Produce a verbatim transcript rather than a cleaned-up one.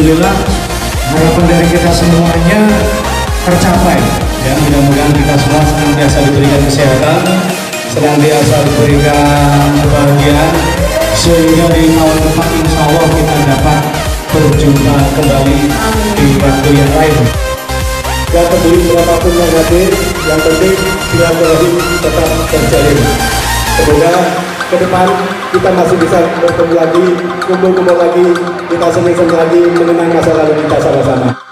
alhamdulillah harapan dari kita semuanya tercapai. Ya, mudah-mudahan kita semua senantiasa diberikan kesehatan, senantiasa diberikan kebahagiaan, sehingga di tahun depan insya Allah kita dapat berjumpa kembali di waktu yang lain. Gak peduli berapapun yang hadir, yang penting silaturahim tetap terjalin. Semoga ke depan kita masih bisa bertemu lagi, kumpul-kumpul lagi, kita senang-senang lagi mengenang masa lalu kita sama-sama.